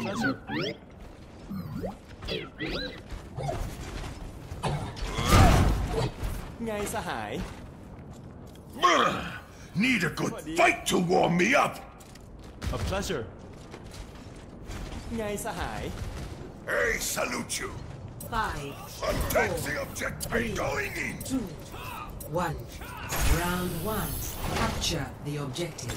pleasure. Ngayสหาย Need a good fight to warm me up. A pleasure. ไงสหาย Hey, salute you. 5, Attack the object. I'm going in. 2, 1. Round 1. Capture the objective.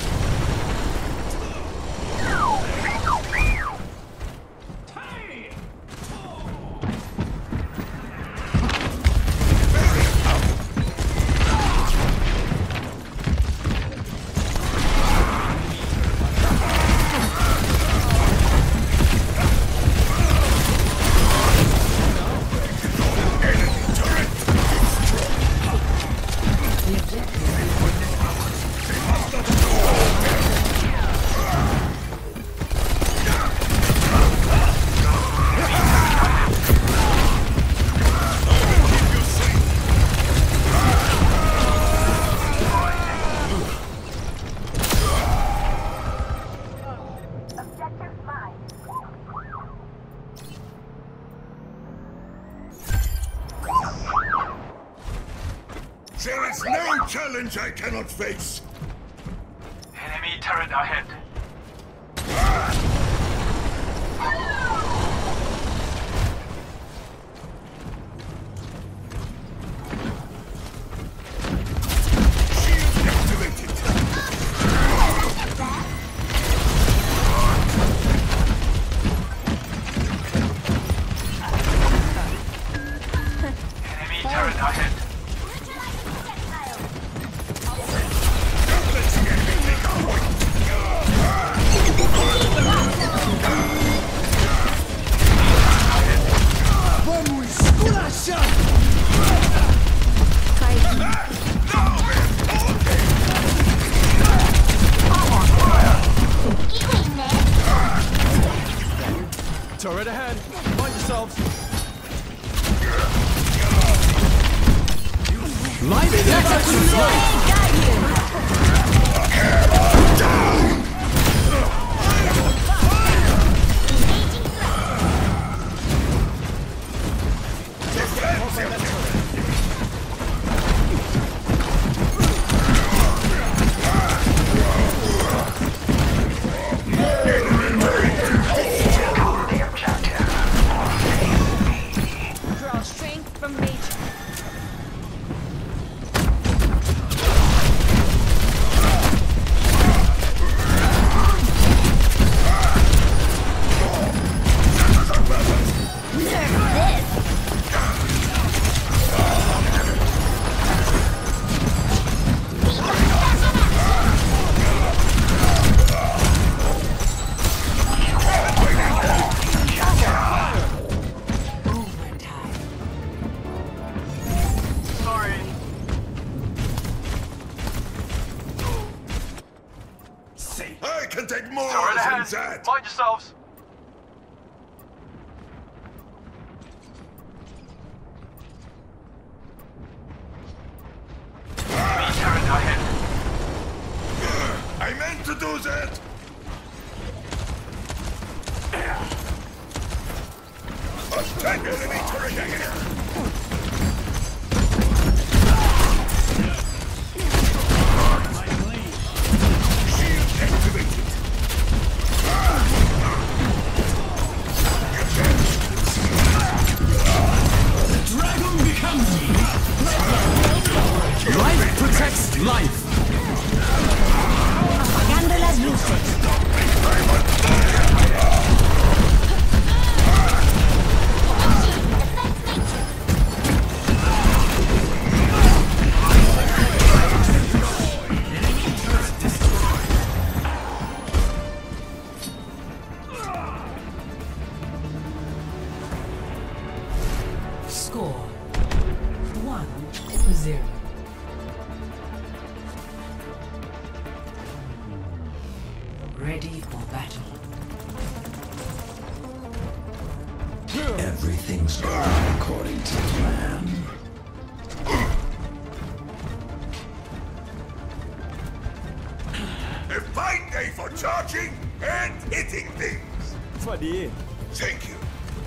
There is no challenge I cannot face. Enemy turret ahead. Shield activated. Enemy turret ahead. Let's get me take a point. Turret ahead. Mind yourselves. Light it Draw strength from nature. Sorry. I can take more Turret than ahead. that. Mind yourselves. Enemy turret ahead. I meant to do that. Attack enemy turret ahead. Shield activated. Dragon becomes me. Life protects life. Apagando las luces. Score 1-0. Ready for battle. Everything's going according to plan. A fine day for charging and hitting things. สวัสดี Thank you.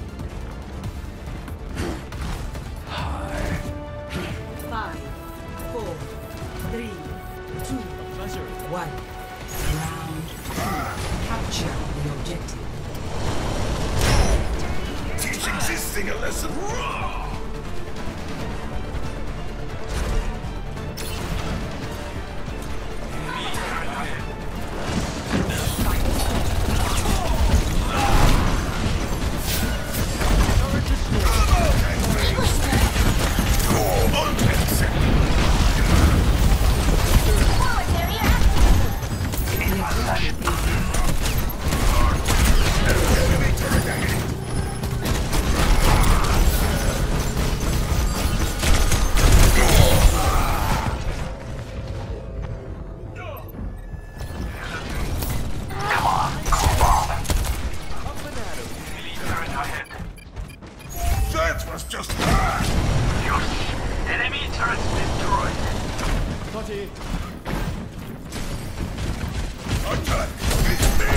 5, 4, 3, 2, Pleasure. 1. Round 2. Capture the objective. Teaching this thing a lesson. That was just Enemy turret destroyed. Dottie. attack. It's me.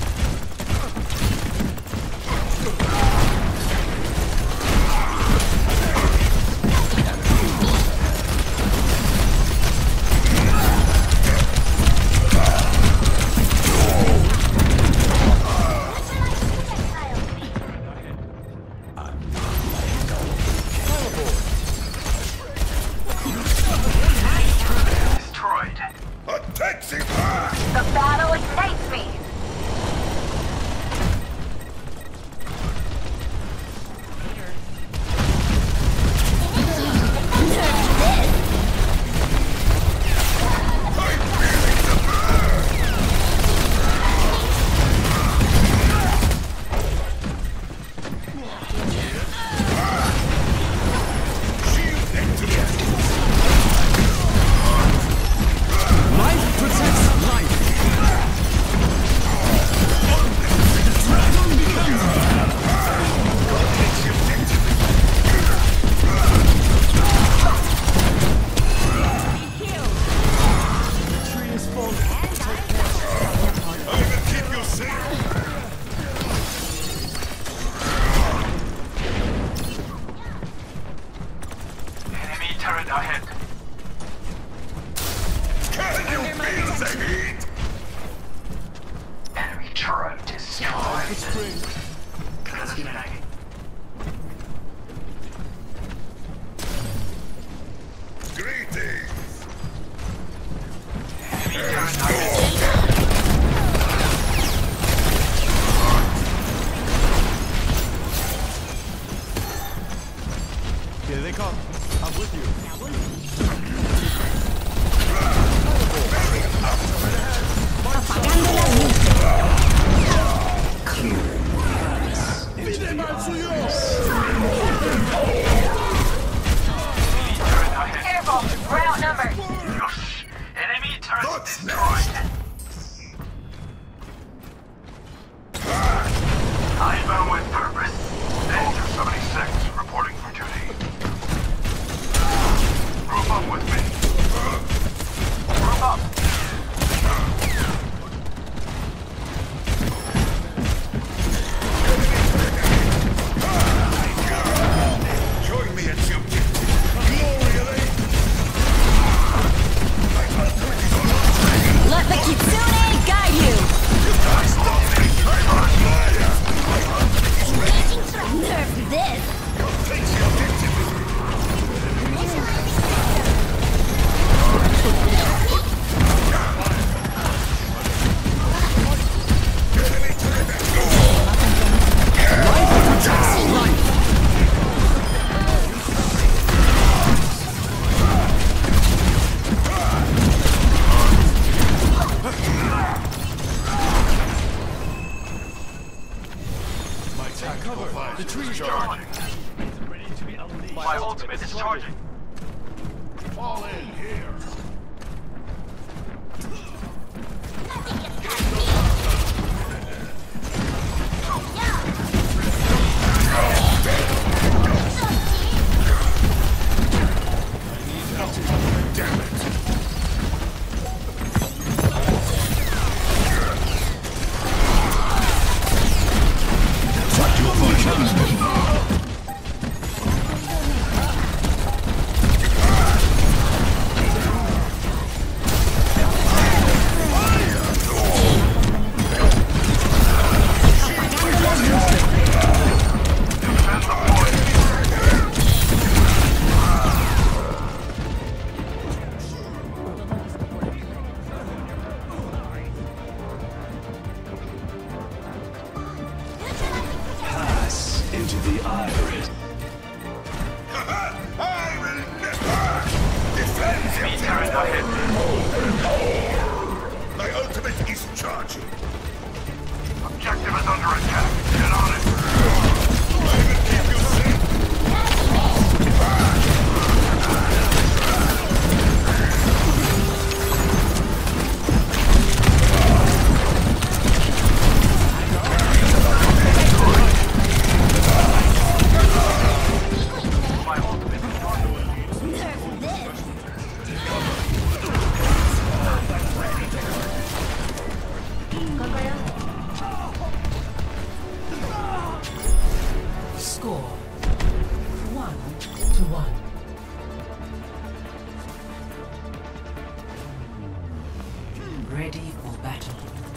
Destroyed. Attack the The battle ignites me. Life protects life. Dragon becomes me. The tree is falling. I will keep you safe. Enemy turret ahead. Can you feel the heat? Enemy turret destroyed. Spring. Greetings. Enemy turret ahead. Here they come. I'm with you. Apagando las luces. Turret ahead. Careful. We're outnumbered. Enemy turret That's destroyed. I burn with purpose. Danger 76, reporting for duty. Group up with me. Group up. Join me at the objective. Glory. Let the Kitsune guide you. Nerf this. Take the objective. My attack cover. The tree is Charging. My ultimate is charging. Fall in here. Damn it. I will never defend Enemy you. turret ahead. My ultimate is charging. Objective is under attack. Get on it. I will keep you safe. My ultimate is on the way. Score 1-1. Ready for battle.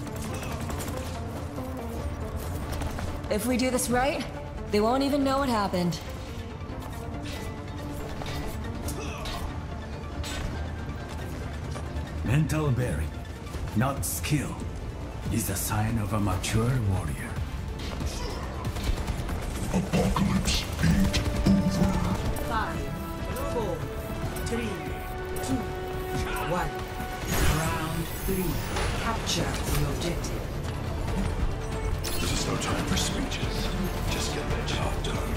If we do this right, they won't even know what happened. Mental bearing, not skill, is a sign of a mature warrior. Apocalypse ain't over. 5, 4, 3, 2, 1. Round 3. Capture the objective. This is no time for speeches. Just get the job done.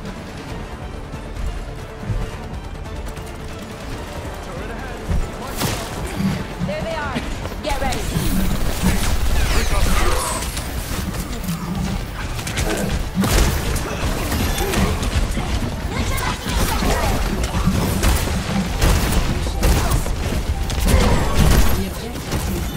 There they are. Get ready. The objective is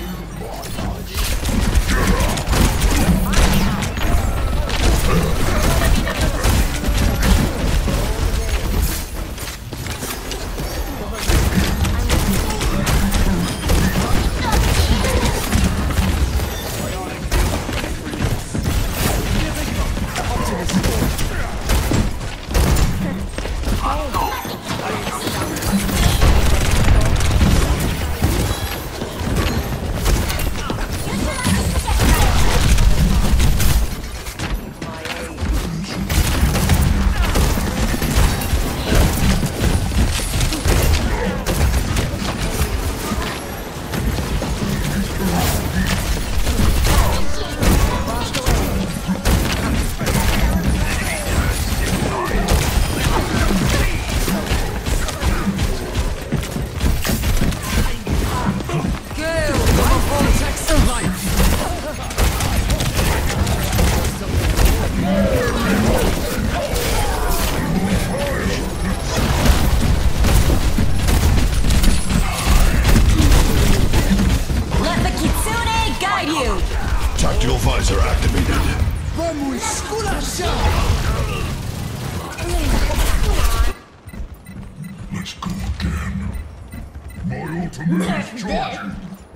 Tactical visor activated. Let's go again. My ultimate is charging.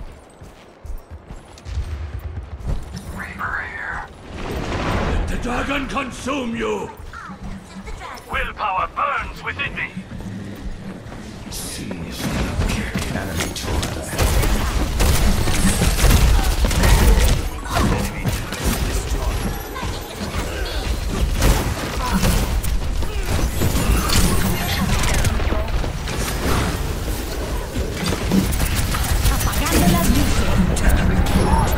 Reaper here. Let the dragon consume you! Willpower burns within me. Seize enemy turret. Apagando las luces.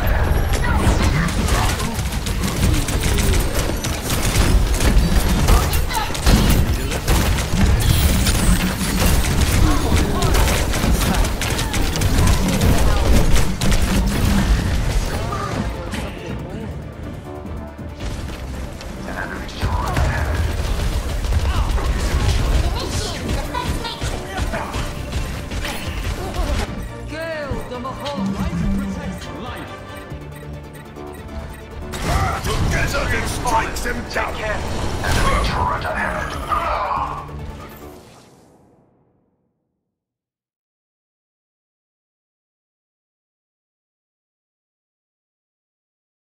Together it strikes them Take down. care. Enemy turret ahead.